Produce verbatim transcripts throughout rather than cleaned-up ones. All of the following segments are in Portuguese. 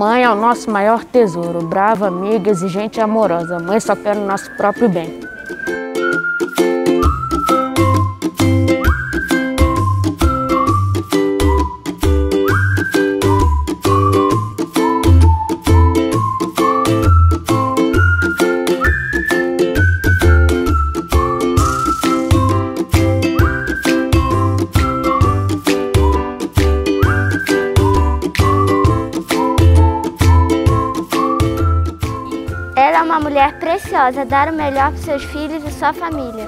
Mãe é o nosso maior tesouro, brava, amiga, exigente e amorosa. Mãe só quer o nosso próprio bem. Ela é uma mulher preciosa, dar o melhor para seus filhos e sua família.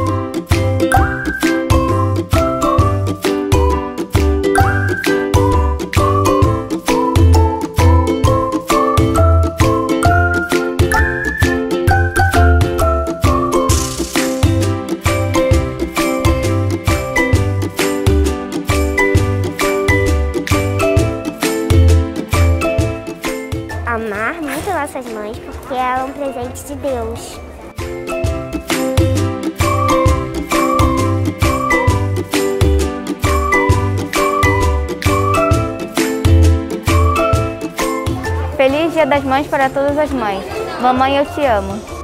Amar muito nossas mães, porque ela é um presente de Deus. Feliz Dia das Mães para todas as mães. Mamãe, eu te amo.